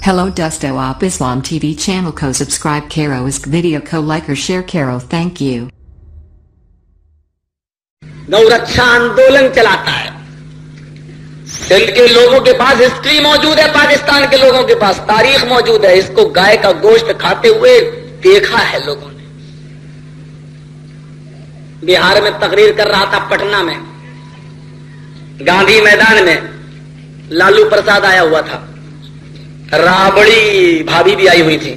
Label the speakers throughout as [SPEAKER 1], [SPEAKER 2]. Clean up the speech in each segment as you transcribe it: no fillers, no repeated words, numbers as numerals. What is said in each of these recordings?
[SPEAKER 1] Hello dosto op Islam TV channel ko subscribe karo is video ko like or share karo thank you.
[SPEAKER 2] गौरक्षा आंदोलन चलाता है। सिंध के लोगों के पास हिस्ट्री मौजूद है, पाकिस्तान के लोगों के पास तारीख मौजूद है। इसको गाय का गोश्त खाते हुए देखा है लोगों ने। बिहार में तकरीर कर रहा था, पटना में गांधी मैदान में लालू प्रसाद आया हुआ था, राबड़ी भाभी भी आई हुई थी।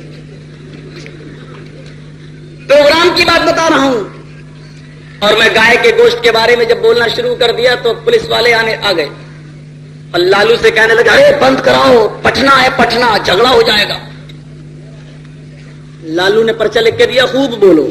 [SPEAKER 2] प्रोग्राम की बात बता रहा हूं और मैं गाय के गोश्त के बारे में जब बोलना शुरू कर दिया तो पुलिस वाले आ गए और लालू से कहने लगे, अरे बंद कराओ, पटना है पटना, झगड़ा हो जाएगा। लालू ने पर्चा लिख के दिया, खूब बोलो।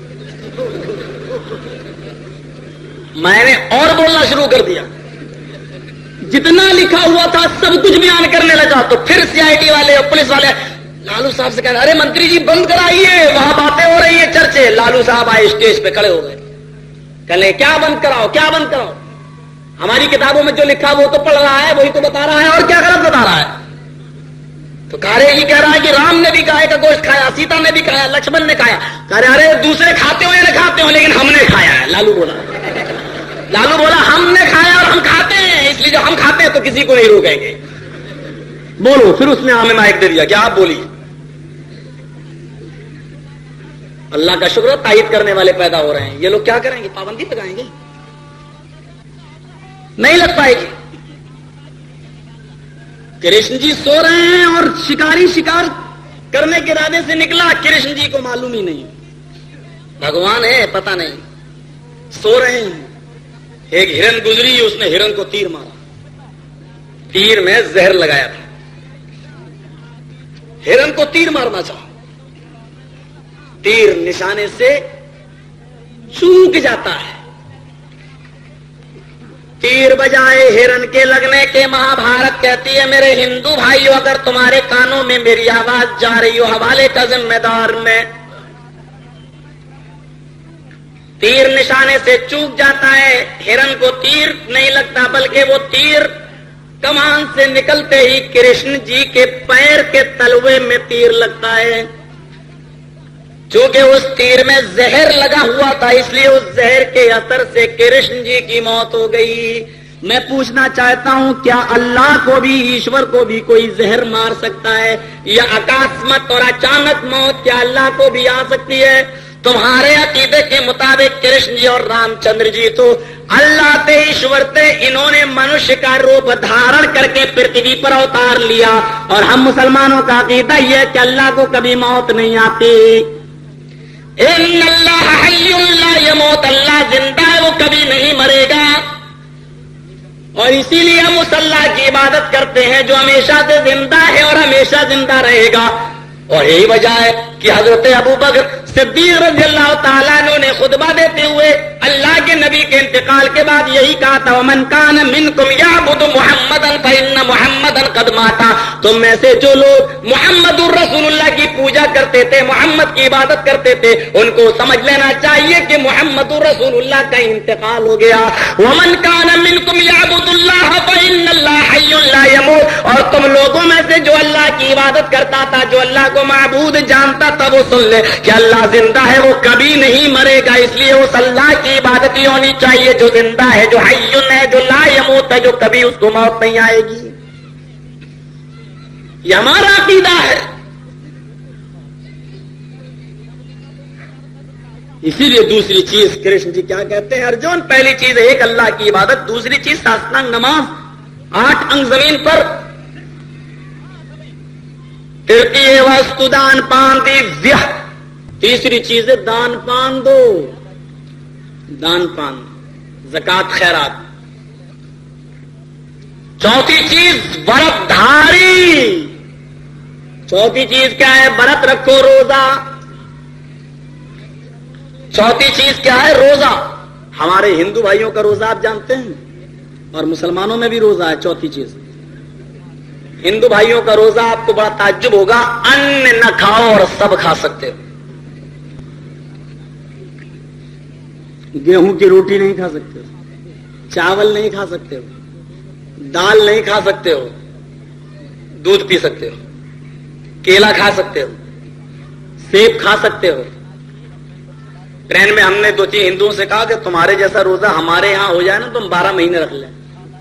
[SPEAKER 2] मैंने और बोलना शुरू कर दिया, जितना लिखा हुआ था सब कुछ बयान करने लगा। तो फिर सीआईडी वाले और पुलिस वाले लालू साहब से कहने, अरे मंत्री जी बंद कराइए, वहां बातें हो रही है, चर्चे। लालू साहब आए, स्टेज पे खड़े हो गए, कहने क्या बंद कराओ, क्या बंद कराओ? हमारी किताबों में जो लिखा वो तो पढ़ रहा है, वही तो बता रहा है, और क्या गलत बता रहा है? तो कारे ही कह रहा है कि राम ने भी गाय का गोश्त खाया, सीता ने भी खाया, लक्ष्मण ने खाया। कह रहे अरे दूसरे खाते हो या न खाते हो, लेकिन हमने खाया है। लालू बोला हमने खाया और हम खाते हैं, इसलिए जो हम खाते हैं तो किसी को नहीं रोकेंगे। बोलो। फिर उसने हमें माइक दे दिया कि आप बोलिए। अल्लाह का शुक्र, तायद करने वाले पैदा हो रहे हैं। ये लोग क्या करेंगे? पाबंदी लगाएंगे? नहीं लग पाएगी। कृष्ण जी सो रहे हैं और शिकारी शिकार करने के इरादे से निकला, कृष्ण जी को मालूम ही नहीं, भगवान है पता नहीं, सो रहे हैं। एक हिरन गुजरी, उसने हिरन को तीर मारा, तीर में जहर लगाया था। हिरन को तीर मारना चाहा, तीर निशाने से चूक जाता है, तीर बजाए हिरन के लगने के। महाभारत कहती है, मेरे हिंदू भाइयों, अगर तुम्हारे कानों में मेरी आवाज जा रही हो, हवाले का जिम्मेदार में। तीर निशाने से चूक जाता है, हिरन को तीर नहीं लगता, बल्कि वो तीर कमान से निकलते ही कृष्ण जी के पैर के तलवे में तीर लगता है। चूंकि उस तीर में जहर लगा हुआ था, इसलिए उस जहर के असर से कृष्ण जी की मौत हो गई। मैं पूछना चाहता हूं, क्या अल्लाह को भी, ईश्वर को भी कोई जहर मार सकता है? या अकस्मात और अचानक मौत क्या अल्लाह को भी आ सकती है? तुम्हारे अकीदे के मुताबिक कृष्ण जी और रामचंद्र जी तो अल्लाह थे, ईश्वर थे, इन्होंने मनुष्य का रूप धारण करके पृथ्वी पर अवतार लिया। और हम मुसलमानों का अकीदा यह है कि अल्लाह को कभी मौत नहीं आती। इन्नल्लाह हय्युन ला यमूत, अल्लाह जिंदा है, वो कभी नहीं मरेगा। और इसीलिए हम उस अल्लाह की इबादत करते हैं जो हमेशा से जिंदा है और हमेशा जिंदा रहेगा। और यही वजह है कि हजरत अबू बकर सिद्दीक रज़ियल्लाहु ताला अन्हु ने खुतबा देते हुए अल्लाह के नबी के इंतकाल के बाद यही कहा था, वमन कान मिनकुम यअबुदु मुहम्मदन फइन्न मुहम्मदन कद माता। तुम में से जो लोग मुहम्मदुर रसूलुल्लाह की पूजा करते थे, मोहम्मद की इबादत करते थे, उनको समझ लेना चाहिए कि मुहम्मदुर रसूलुल्लाह का इंतकाल हो गया। वमन कान मिनकुम यअबुदुल्लाह फइन्नल्लाह हय्युन ला यमूत। और तुम लोगों में से जो अल्लाह की इबादत करता था, जो अल्लाह को माबूद जानता था, वो सुन ले कि अल्लाह जिंदा है, वो कभी नहीं मरेगा। इसलिए उस अल्लाह की इबादत ही होनी चाहिए जो जिंदा है, जो हय्युन है, जो ला यमूत है, जो कभी उसको मौत नहीं आएगी। ये हमारा अकीदा है। इसीलिए दूसरी चीज कृष्ण जी क्या कहते हैं, अर्जुन, पहली चीज है एक अल्लाह की इबादत, दूसरी चीज साष्टांग नमाज, 8 अंग जमीन पर, तृतीय वस्तु दान पान दिव्य, तीसरी चीज है दान पान दो, दान पान, ज़कात खैरात। चौथी चीज व्रतधारी, चौथी चीज क्या है? व्रत रखो, रोजा। चौथी चीज क्या है? रोजा। हमारे हिंदू भाइयों का रोजा आप जानते हैं, और मुसलमानों में भी रोजा है। चौथी चीज, हिंदू भाइयों का रोजा, आपको बड़ा ताज्जुब होगा, अन्न न खाओ और सब खा सकते हो। गेहूं की रोटी नहीं खा सकते हो, चावल नहीं खा सकते हो, दाल नहीं खा सकते हो, दूध पी सकते हो। کیلا کھا سکتے ہو, سیب کھا سکتے ہو. ٹرین میں ہم نے 2-3 ہندوؤں سے کہا کہ تمہارے جیسا روزہ ہمارے یہاں ہو جائے نا تم 12 مہینے رکھ لیں.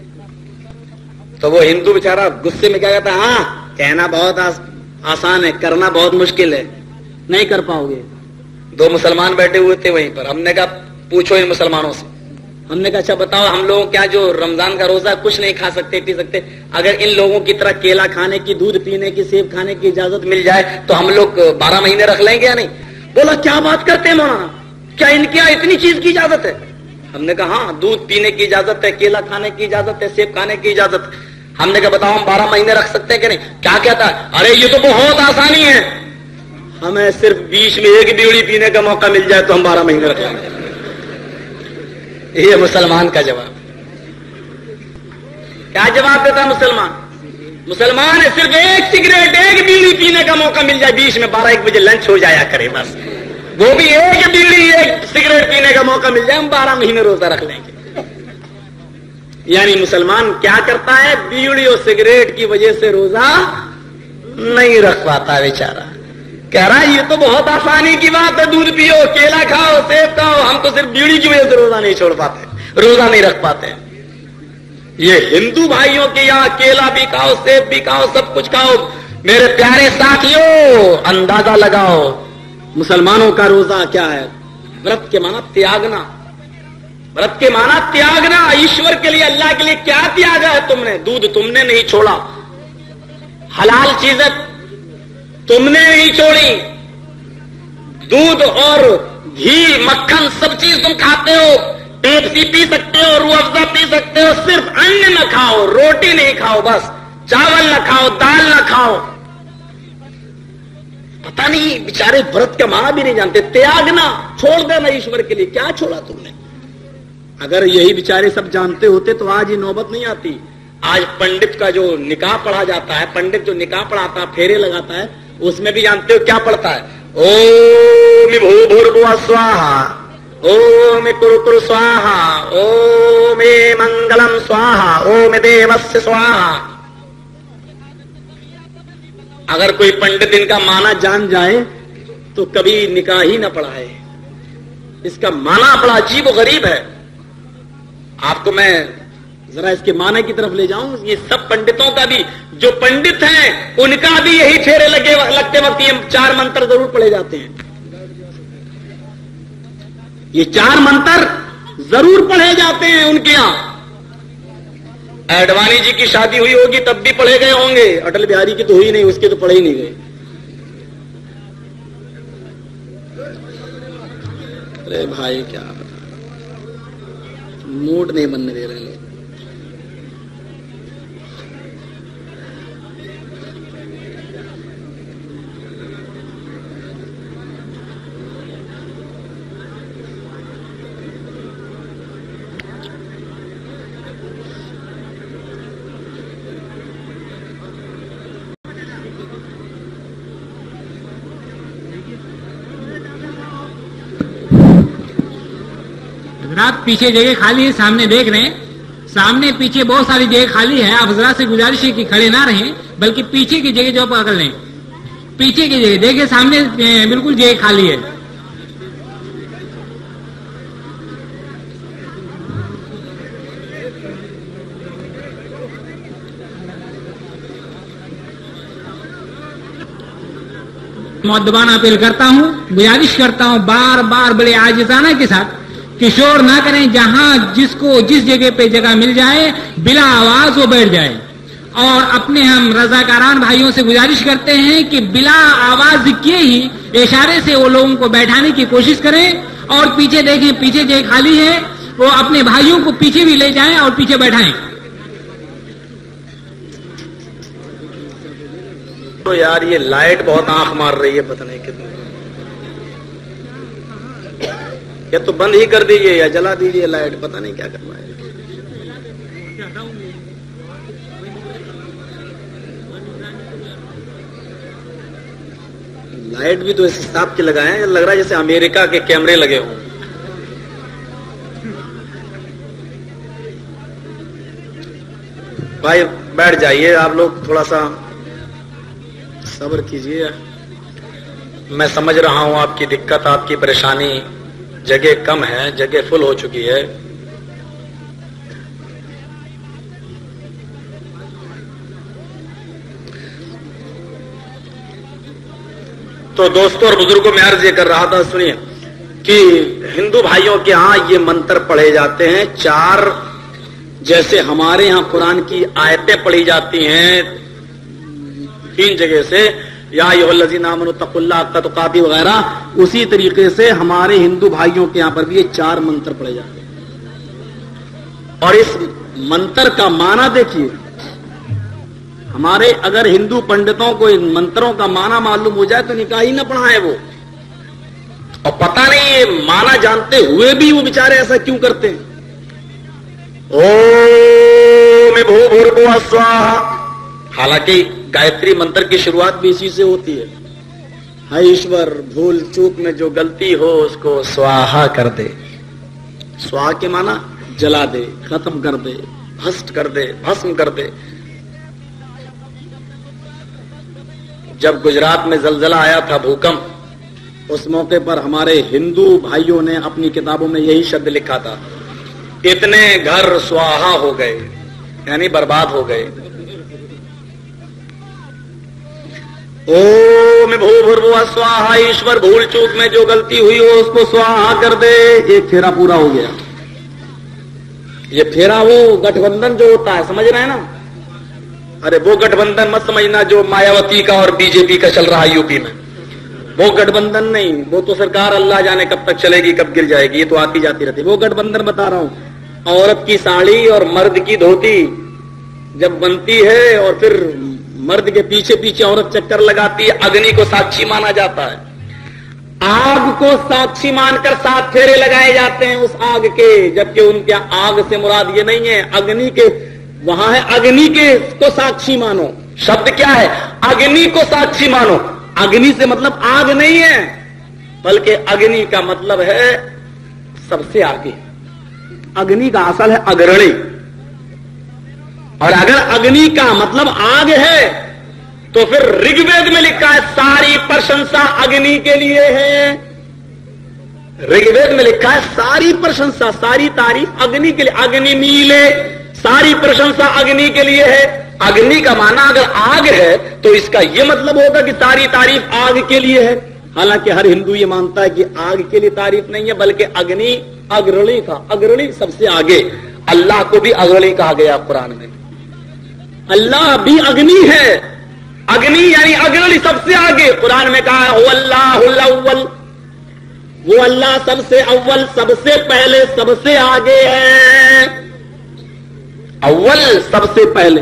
[SPEAKER 2] تو وہ ہندو بیچارہ غصے میں کیا کہتا ہے, ہاں کہنا بہت آسان ہے, کرنا بہت مشکل ہے, نہیں کر پاؤ گے. 2 مسلمان بیٹھے ہوئے تھے وہیں پر. ہم نے کہا پوچھو ان مسلمانوں سے. ہم نے کہا اچھا بتاؤ, ہم لوگ کیا جو رمضان کا روزہ کچھ نہیں کھا سکتے پی سکتے, اگر ان لوگوں کی طرح کیلا کھانے کی, دودھ پینے کی, سیب کھانے کی اجازت مل جائے تو ہم لوگ 12 مہینے رکھ لیں گے یا نہیں؟ بولا کیا بات کرتے ہیں مولانا, کیا ان کے اتنی چیز کی اجازت ہے؟ ہم نے کہا ہاں, دودھ پینے کی اجازت ہے, کیلا کھانے کی اجازت ہے, سیب کھانے کی اجازت ہے. ہم نے کہا بتاؤ ہم 12 مہینے رکھ سکتے ہیں کہ نہیں؟ کیا کہتا ہے, ارے یہ تو بہت آسانی ہے, ہمیں صرف بیچ میں ایک بیڑی پینے کا موقع مل جائے تو ہم 12 مہینے رکھ لیں گے. یہ مسلمان کا جواب. کیا جواب دیتا مسلمان؟ مسلمان ہے صرف ایک سگریٹ, ایک بیڑی پینے کا موقع مل جائے بیچ میں, 12-1 بجے لنچ ہو جایا کرے بس, وہ بھی ایک بیڑی ایک سگریٹ پینے کا موقع مل جائے, ہم 12 مہینے روزہ رکھ لیں گے. یعنی مسلمان کیا کرتا ہے, بیڑی اور سگریٹ کی وجہ سے روزہ نہیں رکھ پاتا بیچارہ. کہہ رہا ہے یہ تو بہت آسانی کی بات ہے, دودھ پیو, کیلا کھاؤ, سیب کھاؤ, ہم تو صرف بیڑی کی وجہ سے روزہ نہیں چھوڑ پاتے, روزہ نہیں رکھ پاتے. یہ ہندو بھائیوں کے یہاں کیلا بھی کھاؤ, سیب بھی کھاؤ, سب کچھ کھاؤ. میرے پیارے ساتھیوں اندازہ لگاؤ مسلمانوں کا روزہ کیا ہے. ورت کے معنی تیاگنا, ورت کے معنی تیاگنا. ایشور کے لیے, اللہ کے لیے کیا تیاگا ہے تم نے؟ دودھ تم نے نہیں چھوڑا, حلال چیزیں تم نے نہیں چھوڑی, دودھ اور گھی, مکھن سب چیز تم کھاتے ہو, پیپسی پی سکتے ہو, روح افزا پی سکتے ہو, صرف ان نہ کھاؤ, روٹی نہیں کھاؤ, بس چاول نہ کھاؤ, دال نہ کھاؤ. پتہ نہیں بیچارے ورت کا معنی بھی نہیں جانتے. تیاگنا, چھوڑ دینا ایشور کے لیے. کیا چھوڑا تم نے؟ اگر یہی بیچارے سب جانتے ہوتے تو آج یہ نوبت نہیں آتی. آج پنڈت کا جو نکاح پڑھا جاتا ہے, پنڈت جو نکاح پڑھاتا ہے, پھیرے لگاتا ہے, اس میں بھی جانتے ہو کیا پڑھتا ہے؟ اوم بھوربھوہ سواہا, اوم کرکر سواہا, اوم منگلم سواہا, اوم دیوस्य سواہا. اگر کوئی پنڈت ان کا معنی جان جائے تو کبھی نکاح ہی نہ پڑھائے. اس کا معنی بڑا عجیب و غریب ہے. آپ کو میں ذرا اس کے معنی کی طرف لے جاؤں. یہ سب پنڈتوں کا بھی, جو پنڈت ہیں ان کا بھی یہی پھیرے لگتے وقت یہ 4 منتر ضرور پڑھے جاتے ہیں. یہ 4 منتر ضرور پڑھے جاتے ہیں ان کے یہاں. اڈوانی جی کی شادی ہوئی ہوگی تب بھی پڑھے گئے ہوں گے, اٹل بہاری کی تو ہوئی نہیں, اس کے تو پڑھے ہی نہیں گئے. ارے بھائی کیا موڈ نہیں بننے دے رہے لوگ.
[SPEAKER 3] حضرات پیچھے جگہ خالی ہے, سامنے دیکھ رہے ہیں, سامنے پیچھے بہت ساری جگہ خالی ہے. آپ حضرات سے گزارش ہے کہ کھڑے نہ رہیں, بلکہ پیچھے کی جگہ جو پکڑ لیں. پیچھے کی جگہ دیکھیں, سامنے بالکل جگہ خالی ہے. مؤدبانہ اپیل کرتا ہوں, گزارش کرتا ہوں بار بار بڑے عاجزانہ کے ساتھ کہ شور نہ کریں. جہاں جس کو جس جگہ پہ جگہ مل جائے بلا آواز وہ بیٹھ جائے. اور اپنے ہم رضاکاران بھائیوں سے گزارش کرتے ہیں کہ بلا آواز کیے ہی اشارے سے وہ لوگوں کو بیٹھانے کی کوشش کریں. اور پیچھے دیکھیں, پیچھے جگہ خالی ہے, وہ اپنے بھائیوں کو پیچھے بھی لے جائیں اور پیچھے بیٹھائیں.
[SPEAKER 2] تو یار یہ لائٹ بہت آنکھ مار رہی ہے, پتہ نہیں کتنے. یا تو بند ہی کر دیجئے یا جلا دیجئے لائٹ, پتہ نہیں کیا کرنا ہے. لائٹ بھی تو اس حساب کے لگائے ہیں, لگ رہا ہے جیسے امریکہ کے کیمرے لگے ہوں. بھائی بیٹھ جائیے آپ لوگ, تھوڑا سا
[SPEAKER 4] صبر کیجیے، میں سمجھ رہا ہوں آپ کی دقت، آپ کی پریشانی، جگہ کم ہے، جگہ فل ہو چکی ہے. تو دوستوں اور بزرگوں میں عرض یہ کر رہا تھا، سنیے کہ ہندو بھائیوں کے ہاں یہ منتر پڑھے جاتے ہیں 4، جیسے ہمارے ہاں قرآن کی آیتیں پڑھی جاتی ہیں 3 جگہ سے، یا ایھا الذین آمنوا اتقوا اللہ حق تقاتہ وغیرہ، اسی طریقے سے ہمارے ہندو بھائیوں کے یہاں پر بھی یہ 4 منتر پڑھے جاتے ہیں. اور اس منتر کا معنی دیکھیے، ہمارے اگر ہندو پنڈتوں کو ان منتروں کا معنی معلوم ہو جائے تو نکاح ہی نہ پڑھائیں وہ، اور پتہ نہیں یہ معنی جانتے ہوئے بھی وہ بیچارے ایسا کیوں کرتے ہیں. اوم بھوربھووسوہا سواہا، حالانکہ گایتری منتر کی شروعات بھی اسی سے ہوتی ہے. ہے ایشور، بھول چوک میں جو غلطی ہو اس کو سواہا کر دے. سواہا کے معنی جلا دے، ختم کر دے، بھسم کر دے، بھسم کر دے. جب گجرات میں زلزلہ آیا تھا، بھوکمپ، اس موقع پر ہمارے ہندو بھائیوں نے اپنی کتابوں میں یہی شبد لکھا تھا، اتنے گھر سواہا ہو گئے، یعنی برباد ہو گئے. اوم بھوربھووسوہا سواہا، ایشور بھول چوک میں جو غلطی ہوئی ہو اس کو سواہا کر دے. ایک پھیرا پورا ہو گیا. یہ پھیرا وہ گٹھ بندھن جو ہوتا ہے، سمجھ رہے ہیں نا؟ ارے وہ گٹھ بندھن مت سمجھنا جو مایاوتی کا اور بی جے پی کا چل رہا ہے یو پی میں. وہ گٹھ بندھن نہیں، وہ تو سرکار اللہ جانے کب تک چلے گی، کب گر جائے گی، یہ تو آتی جاتی رہتی. وہ گٹھ بندھن بتا رہا ہوں، عورت کی ساڑی اور مرد کی دھوتی جب بنتی ہے اور پھر مرد کے پیچھے پیچھے عورت چکر لگاتی ہے، اگنی کو ساکشی مانا جاتا ہے. آگ کو ساکشی مان کر 7 پھیرے لگائے جاتے ہیں اس آگ کے، جبکہ ان کے آگ سے مراد یہ نہیں ہے، اگنی کے وہاں ہے اگنی کے کو ساکشی مانو. شبد کیا ہے؟ اگنی کو ساکشی مانو. اگنی سے مطلب آگ نہیں ہے، بلکہ اگنی کا مطلب ہے سب سے آگے. اگنی کا اصل ہے اگرنی، اور اگر اگنی کا مطلب آگ ہے تو پھر رگ وید میں لکھا ہے ساری پرشنسا اگنی کے لیے ہے. رگ وید میں لکھا ہے ساری پرشنسا، ساری تعریف اگنی کے لیے. اگنی میلے، ساری پرشنسا اگنی کے لیے ہے. اگنی کا معنی اگر آگ ہے تو اس کا یہ مطلب ہوگا کہ ساری تعریف آگ کے لیے ہے. حالانکہ ہر ہندو یہ مانتا ہے کہ آگ کے لیے تعریف نہیں ہے، بلکہ اگنی اگرنی تھا، اگرنی سب سے آگے. اللہ کو بھی اگرنی کہا گیا قرآن میں. اللہ بھی اگنی ہے، اگنی یعنی اگرنی سب سے آگے. قرآن میں کہا ہے هو اللہ الاول، وہ اللہ سب سے اول، سب سے پہلے، سب سے آگے ہے. اول سب سے پہلے،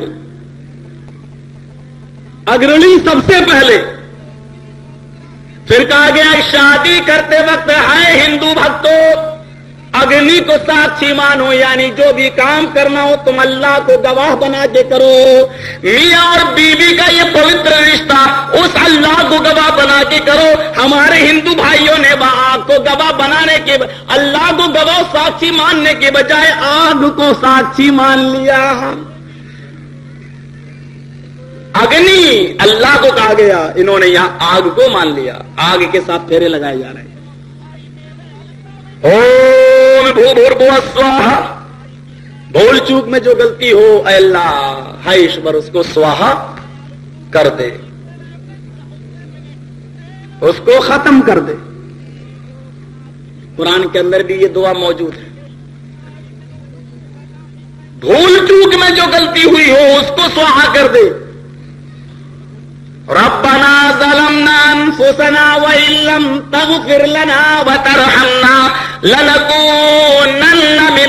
[SPEAKER 4] اگرنی سب سے پہلے. پھر کہا گیا شادی کرتے وقت ہے ہندو بھکتوں اگنی کو ساکشی مانو، یعنی جو بھی کام کرنا ہو تم اللہ کو گواہ بنا کے کرو. میاں اور بیوی کا یہ پوتر رشتہ اس اللہ کو گواہ بنا کے کرو. ہمارے ہندو بھائیوں نے آگ کو گواہ بنانے کے، اللہ کو گواہ ساکشی ماننے کے بجائے آگ کو ساکشی مان لیا. اگنی اللہ کو کہا گیا، انہوں نے یہاں آگ کو مان لیا. آگ کے ساتھ پھیرے لگائے جا رہے ہیں. اوم بھوربھووسوہا، بھول چوک میں جو غلطی ہو اے اللہ ہے ایشور اس کو سواہا کر دے، اس کو ختم کر دے. قرآن کے اندر بھی یہ دعا موجود ہے. بھول چوک میں جو غلطی ہوئی ہو اس کو سواہا کر دے. ربنا ظلمنا انفسنا وان لم تغفر لنا وترحمنا لنكونن من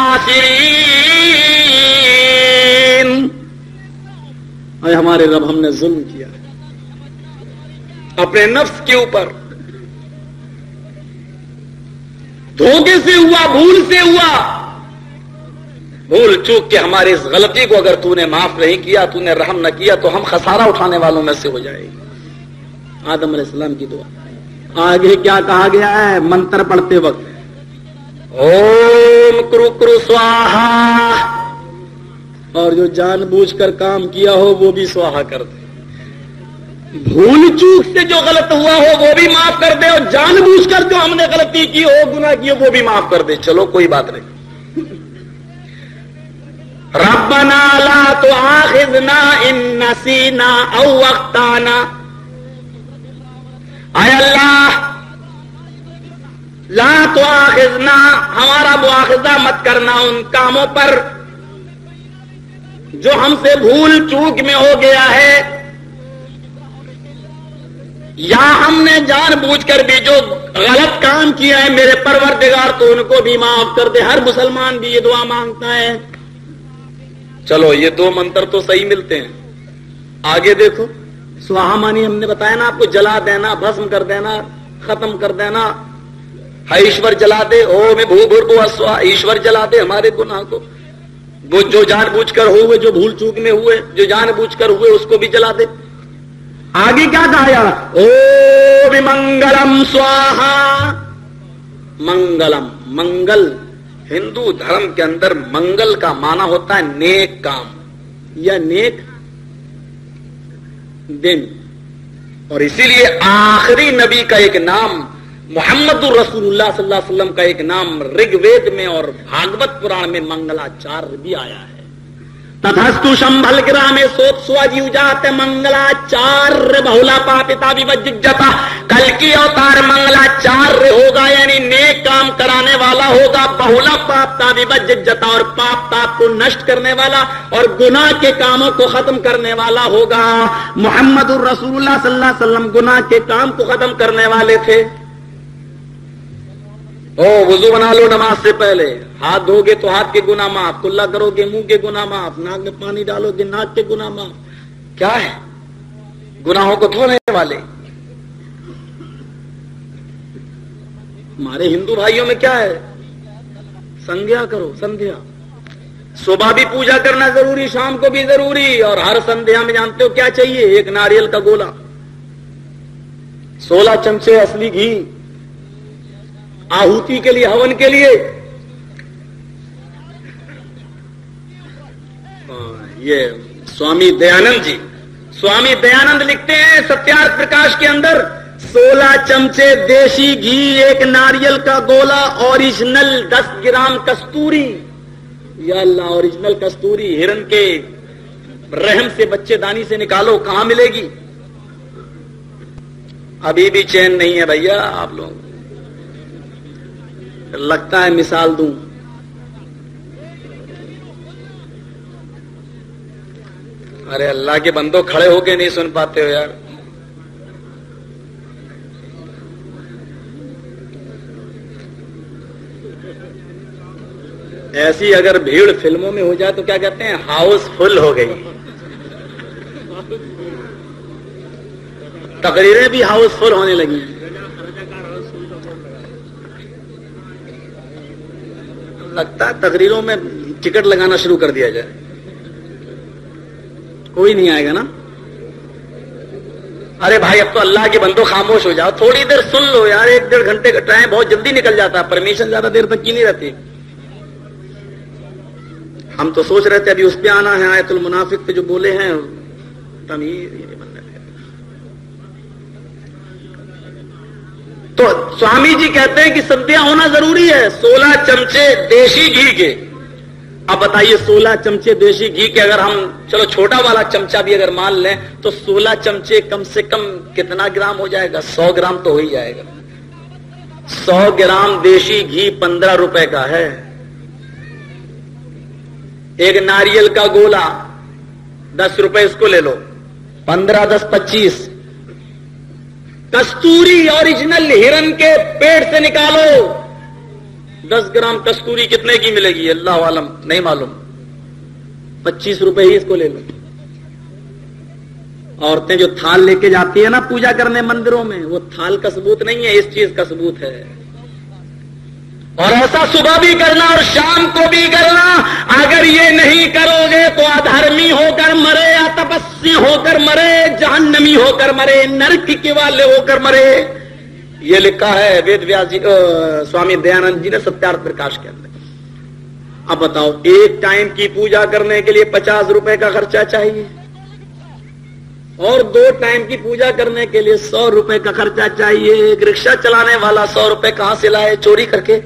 [SPEAKER 4] الخاسرین. اے ہمارے رب، ہم نے ظلم کیا اپنے نفس کے اوپر، دھوکے سے ہوا، بھول سے ہوا. بھول چوک کے ہماری اس غلطی کو اگر تو نے معاف نہیں کیا، تو نے رحم نہ کیا تو ہم خسارہ اٹھانے والوں میں سے ہو جائے گی. آدم علیہ السلام کی دعا. آگے کیا کہا گیا ہے منتر پڑھتے وقت؟ اوم کرو کرو سواہا، اور جو جان بوجھ کر کام کیا ہو وہ بھی سواہا کر دے.
[SPEAKER 2] بھول چوک سے جو غلط ہوا ہو وہ بھی معاف کر دے، اور جان بوجھ کر جو ہم نے غلطی کی ہو، گناہ کی ہو، وہ بھی معاف کر دے. چلو کوئی بات نہیں. ربنا لا تؤاخذنا ان نسینا او اخطانا. اے اللہ لا تؤاخذنا، ہمارا مواخذہ مت کرنا ان کاموں پر جو ہم سے بھول چوک میں ہو گیا ہے، یا ہم نے جان بوجھ کر بھی جو غلط کام کیا ہے میرے پروردگار تو ان کو بھی معاف کر دے. ہر مسلمان بھی یہ دعا مانگتا ہے. چلو یہ دو منتر تو صحیح ملتے ہیں. آگے دیکھو، سواہا مانی ہم نے بتایا نا آپ کو، جلا دینا، بھسم کر دینا، ختم کر دینا. ایشور جلا دے، او میں بھو بھو اسوا، ایشور جلا دے ہمارے گناہ کو. وہ جو جان بوجھ کر ہوئے، جو بھول چوک میں ہوئے، جو جان بوجھ کر ہوئے، اس کو بھی جلا دے. آگے کیا کہا؟ او منگلم سواہا. منگلم، منگل ہندو دھرم کے اندر منگل کا معنی ہوتا ہے نیک کام یا نیک دن. اور اسی لیے آخری نبی کا ایک نام محمد الرسول اللہ صلی اللہ علیہ وسلم کا ایک نام رگ وید میں اور بھاگوت پران میں منگلاچاریہ بھی آیا ہے. تتھستو شمبھل گرامے سوت سواجی اجات منگلاچاریہ بہلا پاپتا وججتا. کل کی اوتار منگلاچاریہ ہوگا، یعنی نیک کام کرانے والا ہوگا. بہلا پاپتا وججتا، اور پاپ تاپ کو نشٹ کرنے والا اور گناہ کے کاموں کو ختم کرنے والا ہوگا. محمد الرسول اللہ صلی اللہ علیہ وسلم گناہ کے کام کو ختم کرنے والے تھے. وضو بنا لو نماز سے پہلے، ہاتھ دھو گے تو ہاتھ کے گناہ معاف، کلا کرو گے منہ کے گناہ معاف، ناک میں پانی ڈالو گے ناک کے گناہ معاف. کیا ہے؟ گناہوں کو دھونے والے. ہمارے ہندو بھائیوں میں کیا ہے؟ سندھیا کرو. سندھیا صبح بھی پوجا کرنا ضروری، شام کو بھی ضروری. اور ہر سندھیا میں جانتے ہو کیا چاہیے؟ ایک ناریل کا گولا، 16 چمچے اصلی گھی آہوتی کے لیے، ہون کے لیے. یہ سوامی دیانند جی، سوامی دیانند لکھتے ہیں ستیارتھ پرکاش کے اندر، 16 چمچے دیسی گھی، ایک ناریل کا گولا، اوریجنل 10 گرام کستوری. یا اللہ، اوریجنل کستوری ہرن کے رحم سے، بچے دانی سے نکالو، کہاں ملے گی؟ ابھی بھی چین نہیں ہے بھیا آپ لوگ. لگتا ہے مثال دوں. ارے اللہ کے بندو، کھڑے ہو کے نہیں سن پاتے ہو یار. ایسی اگر بھیڑ فلموں میں ہو جائے تو کیا کہتے ہیں؟ ہاؤس فل ہو گئی. تقریریں بھی ہاؤس فل ہونے لگی. لگتا ہے تقریروں میں ٹکٹ لگانا شروع کر دیا جائے. کوئی نہیں آئے گا نا. ارے بھائی اب تو اللہ کے بندو خاموش ہو جاؤ، تھوڑی دیر سن لو یار. 1-1.5 گھنٹے کا ٹائم بہت جلدی نکل جاتا ہے. پرمیشن زیادہ دیر تک کی نہیں رہتی. ہم تو سوچ رہے تھے ابھی اس پہ آنا ہے، آیت المنافق پہ جو بولے ہیں تمیر. تو سوامی جی کہتے ہیں کہ سندھیا ہونا ضروری ہے. 16 چمچے دیسی گھی کے. اب بتائیے 16 چمچے دیسی گھی کے اگر ہم چلو چھوٹا والا چمچہ بھی اگر مان لیں تو 16 چمچے کم سے کم کتنا گرام ہو جائے گا؟ 100 گرام تو ہو ہی جائے گا. 100 گرام دیسی گھی 15 روپے کا ہے. ایک ناریل کا گولا 10 روپے، اس کو لے لو. 15 10 25. کستوری اوریجنل ہرن کے پیٹ سے نکالو. 10 گرام کستوری کتنے کی ملے گی؟ اللہ عالم، نہیں معلوم. 25 روپے ہی اس کو لے لو. عورتیں جو تھال لے کے جاتی ہیں نا پوجا کرنے مندروں میں، وہ تھال کا ثبوت نہیں ہے، اس چیز کا ثبوت ہے. اور ایسا صبح بھی کرنا اور شام کو بھی کرنا. اگر یہ نہیں کرو گے تو ادھرمی ہو کر مرے، یا تپسی ہو کر مرے، جہنمی ہو کر مرے، نرک کے والے ہو کر مرے. یہ لکھا ہے وید ویاس جی، سوامی دیانند جی نے ستیارتھ پرکاش کے اندر. اب بتاؤ، ایک ٹائم کی پوجا کرنے کے لیے 50 روپے کا خرچہ چاہیے
[SPEAKER 4] اور 2 ٹائم کی پوجا کرنے کے لیے 100 روپے کا خرچہ چاہیے. ایک رکشہ چلانے والا 100 روپے کہاں سے لائے؟ چوری کر کے،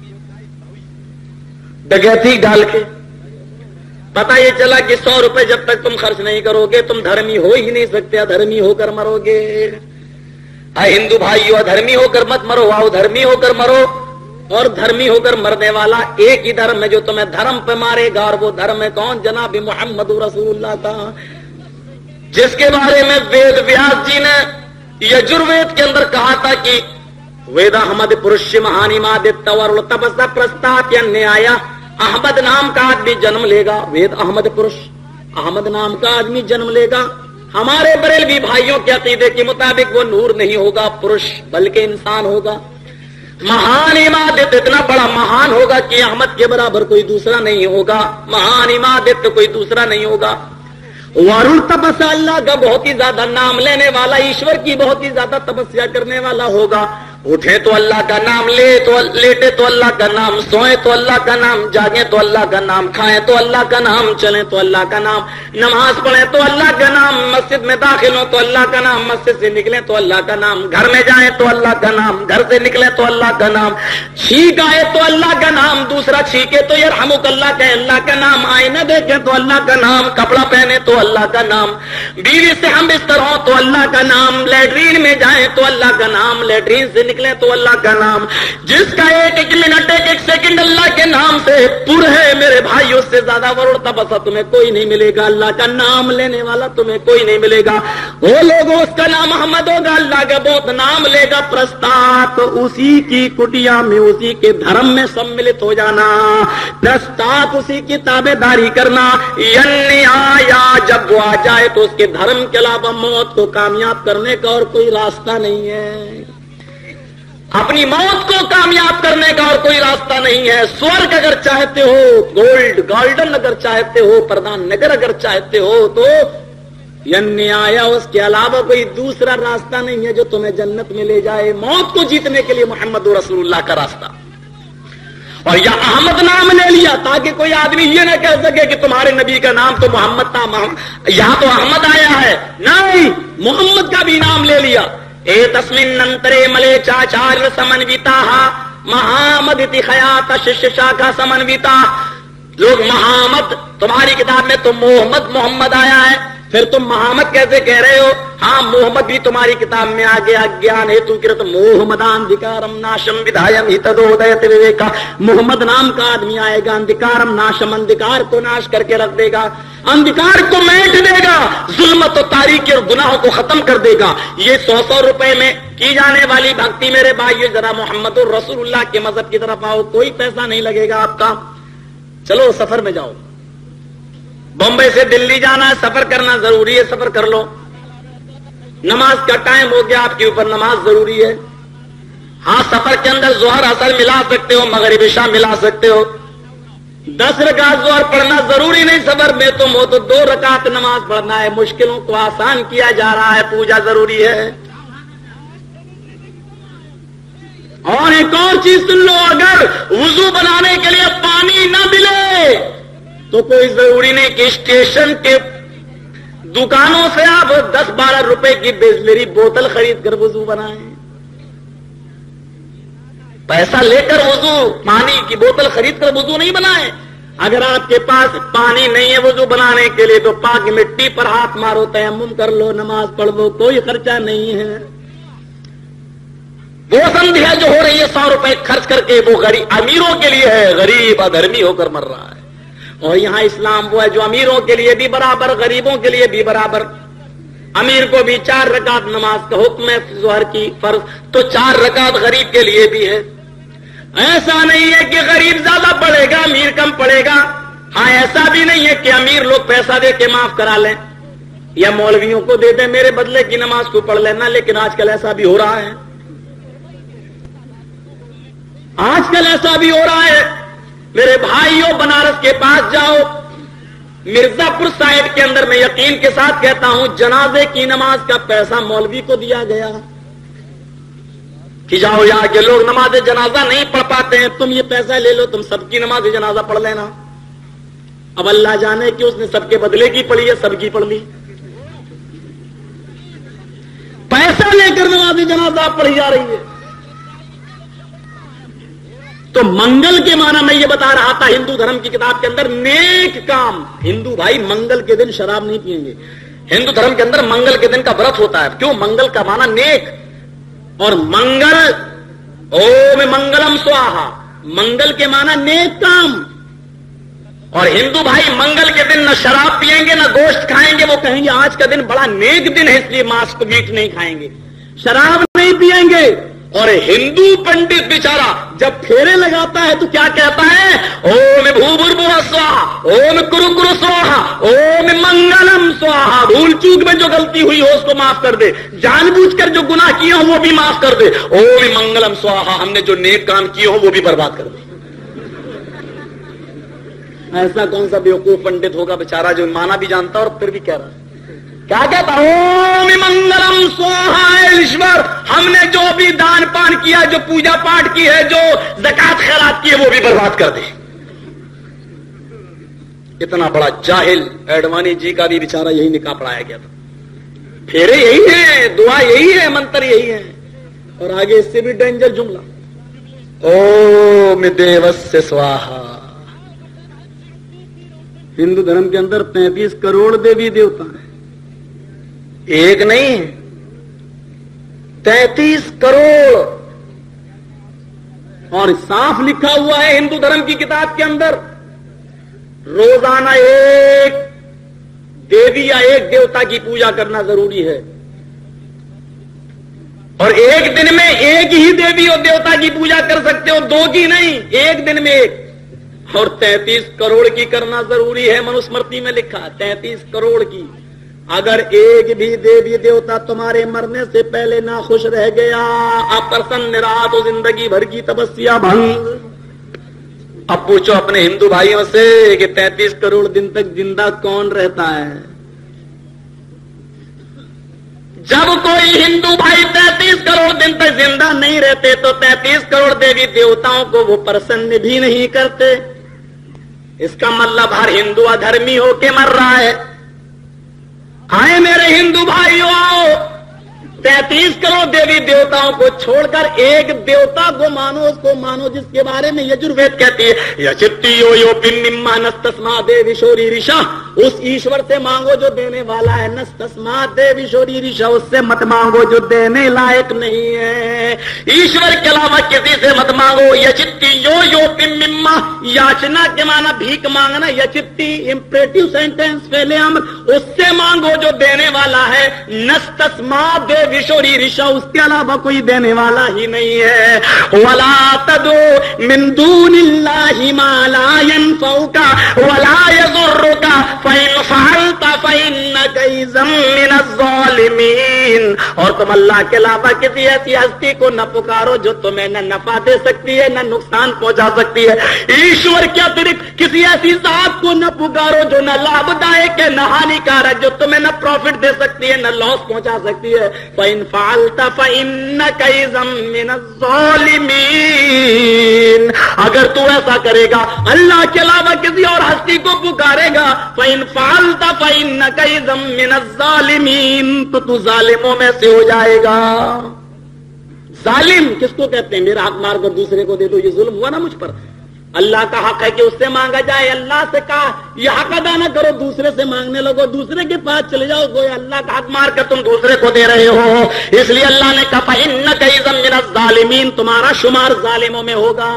[SPEAKER 4] ڈکیتی ڈال کے. پتا یہ چلا کہ 100 روپے جب تک تم خرچ نہیں کرو گے تم دھرمی ہو ہی نہیں سکتے، ادھرمی ہو کر مرو گے. ہندو بھائیو، ادھرمی ہو کر مت مرو، واؤ دھرمی ہو کر مرو. اور دھرمی ہو کر مرنے والا ایک ہی دھرم ہے جو تمہیں دھرم پہ مارے گا، اور وہ دھرم ہے کون؟ جناب محمد رسول اللہ کا، جس کے بارے میں وید ویاس جی نے یجروید کے اندر کہا تھا کہ وید احمد پرش مہانی مادت اور تپسا پرستات یا نیایا. احمد نام کا آدمی جنم لے گا، وید احمد پرش، احمد نام کا آدمی جنم لے گا. ہمارے بریلوی بھائیوں کے عقیدے کے مطابق وہ نور نہیں ہوگا پرش بلکہ انسان ہوگا. مہان عمادت اتنا بڑا مہان ہوگا کہ احمد کے برابر کوئی دوسرا نہیں ہوگا. مہان عمادت کوئی دوسرا نہیں ہوگا. وارل تپسا اللہ کا بہت ہی زیادہ نام لینے والا، ایشور کی بہت ہی زیادہ تپسیا کرنے والا ہوگا. اٹھے تو اللہ کا نام، لیٹے تو اللہ کا نام، سوئے تو اللہ کا نام، جاگیں تو اللہ کا نام، کھائیں تو اللہ کا نام، چلیں تو اللہ کا نام، نماز پڑھیں تو اللہ کا نام، مسجد میں داخل ہوں تو اللہ کا نام، مسجد سے نکلیں تو اللہ کا نام، گھر میں جائیں تو اللہ کا نام، گھر سے نکلیں تو اللہ کا نام، چھینک آئے تو اللہ کا نام، دوسرا چھینکے تو یرحمک اللہ کہیں اللہ کا نام، آئینہ دیکھیں تو اللہ کا نام، کپڑا پہنے تو اللہ کا نام، بیوی سے ہم بستر ہوں تو اللہ کا نام، لیٹرین میں جائیں تو اللہ کا نام، لیٹرین سے نکلے تو اللہ کا نام. جس کا ایک منٹ ایک سیکنڈ اللہ کے نام سے پر ہے میرے بھائی، اس سے زیادہ ورڑتا بسا تمہیں کوئی نہیں ملے گا. اللہ کا نام لینے والا تمہیں کوئی نہیں ملے گا. وہ لوگ اس کا نام احمد ہوگا، اللہ کا بہت نام لے گا. پرستات اسی کی کٹیا میں، اسی کے دھرم میں سملت ہو جانا، پرستات اسی کی تابع داری کرنا. یعنی آیا جب وہ آ جائے تو اس کے دھرم کے علاوہ موت کو کامیاب کرنے کا اور کوئی راستہ نہیں ہے. اپنی موت کو کامیاب کرنے کا اور کوئی راستہ نہیں ہے. سورگ اگر چاہتے ہو، گولڈن اگر چاہتے ہو، پردان نگر اگر چاہتے ہو تو یعنی آیا اس کے علاوہ کوئی دوسرا راستہ نہیں ہے جو تمہیں جنت میں لے جائے. موت کو جیتنے کے لیے محمد رسول اللہ کا راستہ. اور یا احمد نام لے لیا تاکہ کوئی آدمی یہ نہ کہہ سکے کہ تمہارے نبی کا نام تو محمد تھا، یہاں تو احمد آیا ہے. نہیں، محمد کا بھی نام لے لیا. اے تسمن ننترے ملے چاچار سمنویتا مہامدتی خیات ششا کا سمنویتا. لوگ مہامد تمہاری کتاب میں تو محمد آیا ہے، پھر تم مہامد کیسے کہہ رہے ہو؟ ہاں محمد بھی تمہاری کتاب میں آ گیا. گیان ہیتو کرت محمدان اندھکارم ناشم ودھایم ہتدودیت وویکا. محمد نام کا آدمی آئے گا، اندھکارم ناشم، اندھکار کو ناش کر کے رکھ دے گا، اندھکار کو میٹ دے گا، ظلمت و تاریکی اور گناہوں کو ختم کر دے گا. یہ 100 روپے میں کی جانے والی بھکتی میرے بھائیو، ذرا محمد الرسول اللہ کے مذہب کی طرف آؤ. کوئی پیسہ نہیں لگے گا آپ کا. چلو سفر میں جاؤ. بمبئی سے دلی جانا ہے، سفر کرنا ضروری ہے، سفر کر لو. نماز کا ٹائم ہو گیا، آپ کے اوپر نماز ضروری ہے. ہاں سفر کے اندر ظہر اثر ملا سکتے ہو، مغرب عشاء ملا سکتے ہو. 10 رکعت ظہر پڑھنا ضروری نہیں. سفر میں تم ہو تو 2 رکعت نماز پڑھنا ہے. مشکلوں کو آسان کیا جا رہا ہے، پوجا ضروری ہے. اور ایک اور چیز سن لو، اگر وضو بنانے کے لیے پانی نہ ملے تو کوئی ضروری نہیں کہ اسٹیشن کے دکانوں سے آپ 10-12 روپے کی بسلری بوتل خرید کر وضو بنائیں. پیسہ لے کر وضو، پانی کی بوتل خرید کر وضو نہیں بنائیں. اگر آپ کے پاس پانی نہیں ہے وضو بنانے کے لیے تو پاک مٹی پر ہاتھ مارو، تیمم کر لو، نماز پڑھ لو، کوئی خرچہ نہیں ہے. وہ سندھیا جو ہو رہی ہے 100 روپے خرچ کر کے، وہ غریب امیروں کے لیے ہے، غریب ادھرمی ہو کر مر رہا ہے. اور یہاں اسلام وہ ہے جو امیروں کے لیے بھی برابر، غریبوں کے لیے بھی برابر. امیر کو بھی 4 رکعت نماز کا حکم ہے ظہر کی فرض، تو 4 رکعت غریب کے لیے بھی ہے. ایسا نہیں ہے کہ غریب زیادہ پڑھے گا امیر کم پڑھے گا. ہاں ایسا بھی نہیں ہے کہ امیر لوگ پیسہ دے کے معاف کرا لیں یا مولویوں کو دے دیں میرے بدلے کی نماز کو پڑھ لینا. لیکن آج کل ایسا بھی ہو رہا ہے، آج کل ایسا بھی ہو رہا ہے. میرے بھائیوں بنارس کے پاس جاؤ، مرزا پور سائڈ کے اندر میں یقین کے ساتھ کہتا ہوں جنازے کی نماز کا پیسہ مولوی کو دیا گیا کہ جاؤ یہاں کے لوگ نماز جنازہ نہیں پڑھ پاتے ہیں، تم یہ پیسہ لے لو، تم سب کی نماز جنازہ پڑھ لینا. اب اللہ جانے کہ اس نے سب کے بدلے کی پڑھی ہے، سب کی پڑھ لی. तख्तियां लेकर नमाज़ जनाजा पढ़ी जा रही है। तो मंगल के माना मैं ये बता रहा था हिंदू धर्म की किताब के अंदर, नेक काम। हिंदू भाई मंगल के दिन शराब नहीं पिएंगे। हिंदू धर्म के अंदर मंगल के दिन का व्रत होता है। क्यों? मंगल का माना नेक, और मंगल ओम मंगलम स्वाहा, मंगल के माना नेक काम। और हिंदू भाई मंगल के दिन न शराब पिएंगे न गोश्त खाएंगे। वो कहेंगे आज का दिन बड़ा नेक दिन है इसलिए मांस को मीट नहीं खाएंगे, शराब नहीं पिएंगे। और हिंदू पंडित बेचारा जब फेरे लगाता है तो क्या कहता है? ओम भूभुर्भुवः स्वाहा, ओम कुरु कुरु स्वाहा, ओम मंगलम स्वाहा। भूल चूक में जो गलती हुई हो उसको माफ कर दे, जानबूझकर जो गुनाह किए हो वो भी माफ कर दे। ओम मंगलम स्वाहा, हमने जो नेक काम किए हो वो भी बर्बाद कर दे। ऐसा कौन सा बेवकूफ पंडित होगा बेचारा जो माना भी जानता और फिर भी कह रहा है, क्या कहता? ओम मंगलम स्वाहा। ईश्वर हमने जो भी दान पान किया, जो पूजा पाठ की है, जो ज़कात खैरात की है वो भी बर्बाद कर दे। इतना बड़ा जाहिल एडवाणी जी का भी बेचारा यही निकाह पढ़ाया गया था। फेरे यही है, दुआ यही है, मंत्र यही है, और आगे इससे भी डेंजर जुमला, ओम देवस्य स्वाहा। हिंदू धर्म के अंदर 35 करोड़ देवी देवता हैं, एक नहीं 33 करोड़। और साफ लिखा हुआ है हिंदू धर्म की किताब के अंदर, रोजाना एक देवी या एक देवता की पूजा करना जरूरी है। और एक दिन में एक ही देवी और देवता की पूजा कर सकते हो, दो की नहीं, एक दिन में एक। और 33 करोड़ की करना जरूरी है, मनुस्मृति में लिखा 33 करोड़ की। अगर एक भी देवी देवता तुम्हारे मरने से पहले ना खुश रह गया, अप्रसन्न रहा, तो जिंदगी भर की तपस्या भंग। अब पूछो अपने हिंदू भाइयों से कि 33 करोड़ दिन तक जिंदा कौन रहता है? जब कोई हिंदू भाई 33 करोड़ दिन तक जिंदा नहीं रहते तो 33 करोड़ देवी देवताओं को वो प्रसन्न भी नहीं करते। इसका मतलब हर हिंदू अधर्मी होके मर रहा है। आए मेरे हिंदू भाइयों, आओ 33 करोड़ देवी देवताओं को छोड़कर एक देवता को मानो, उसको मानो जिसके बारे में यजुर्वेद कहती है यचित्तियो यो पिन्निम्मा नस्तस्मा देविशोरी ऋषा। उस ईश्वर से मांगो जो देने वाला है, नस्तस्मा देविशोरी ऋषा, उससे मत मांगो जो देने लायक नहीं है। ईश्वर के अलावा किसी से मत मांगो। यचित्तियो यो पिन्निम्मा, याचना के माना भीख मांगना, यचित्ति इंपरेटिव सेंटेंस पहले अम्र, उससे मांगो जो देने वाला है। नस्तस्मा देविशोरी ऋषा, उसके अलावा कोई देने वाला ही नहीं है। वला तदो मिन दूनिल्लाहि मा ला यनफउका वला यज़ुर्रुका फ़इन फ़अलता फ़इन्नका इज़्ज़म मिनज़्ज़ालिमीन। और तुम अल्लाह के अलावा किसी ऐसी हस्ती को न पुकारो जो तुम्हें न नफा दे सकती है न नुकसान पहुंचा सकती है। ईश्वर के अतिरिक्त किसी ऐसी जात को न पुकारो जो न लाभदायक है न हानिकारक, जो तुम्हें न प्रॉफिट दे सकती है न लॉस पहुंचा सकती है। फ़इन फ़अलता फ़इन्नका इज़्ज़म मिनज़्ज़ालिमीन। अगर तू ऐसा करेगा, अल्लाह के अलावा किसी और हस्ती को पुकारेगा, फ़इन फ़अलता फ़इन्नका इज़्ज़म मिनज़्ज़ालिमीन, तो तू जालिमों में से हो जाएगा। जालिम किसको कहते हैं? मेरा हक मार कर दूसरे को दे दो, ये जुल्म हुआ ना मुझ पर। अल्लाह का हक है कि उससे मांगा जाए, अल्लाह से कहा यह हक अदा न करो, दूसरे से मांगने लगो, दूसरे के पास चले जाओ, कोई अल्लाह का हक मार कर तुम दूसरे को दे रहे हो। इसलिए अल्लाह ने कहा फ़इन्नका इज़्ज़म मिनज़्ज़ालिमीन, तुम्हारा शुमार जालिमों में होगा।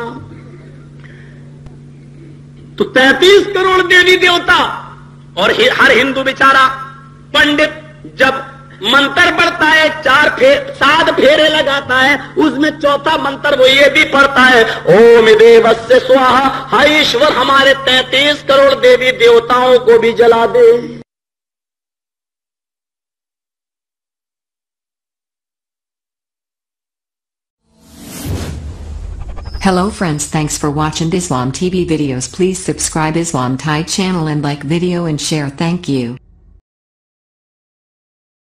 [SPEAKER 4] तो 33 करोड़ देवी देवता और हर हिंदू बेचारा पंडित जब मंत्र पढ़ता है, 7 फेरे लगाता है, उसमें चौथा मंत्र वो ये भी पढ़ता है ओम देवस्य स्वाहा, हाय ईश्वर हमारे 33 करोड़ देवी देवताओं को भी जला दे।
[SPEAKER 1] Hello friends, thanks for watching Islam TV videos. Please subscribe Islam Tide channel and like video and share. Thank you.